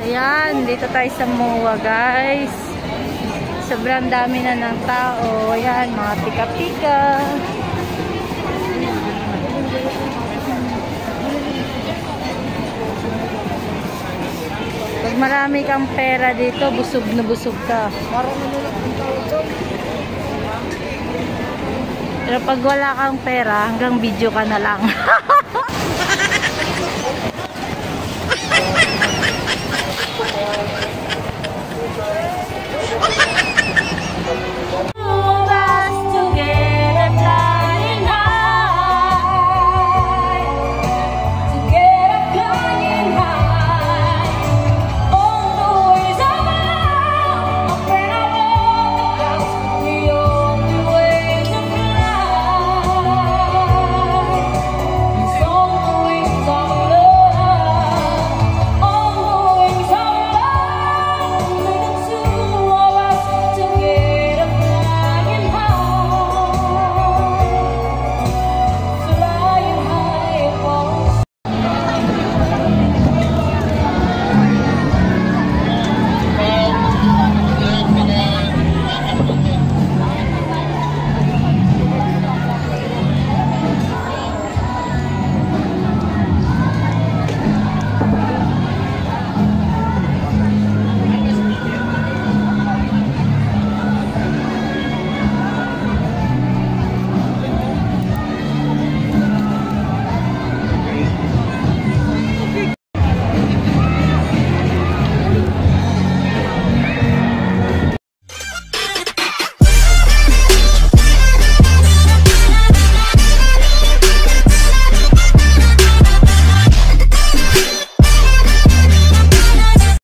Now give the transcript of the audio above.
Ayan, dito tayo sa MOA, guys. Sobrang dami na ng tao. Ayan, mga pika-pika. Pag marami kang pera dito, busog na busog ka. Pero pag wala kang pera, hanggang video ka na lang.